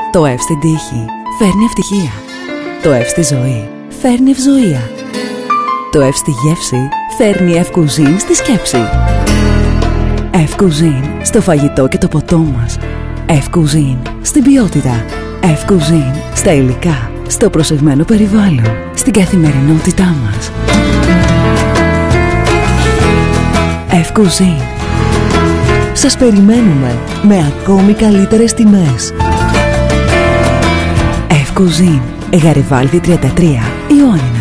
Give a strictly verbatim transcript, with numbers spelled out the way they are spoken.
Το F στην τύχη φέρνει ευτυχία. Το F στη ζωή φέρνει ευζοία. Το F στη γεύση φέρνει F Cuisine στη σκέψη. F Cuisine στο φαγητό και το ποτό μας. F Cuisine στην ποιότητα. F Cuisine στα υλικά, στο προσεγμένο περιβάλλον, στην καθημερινότητά μας. F Cuisine. Σας περιμένουμε με ακόμη καλύτερες τιμές. F Cuisine, Γαριβάλδη τριάντα τρία, Ιωάννινα.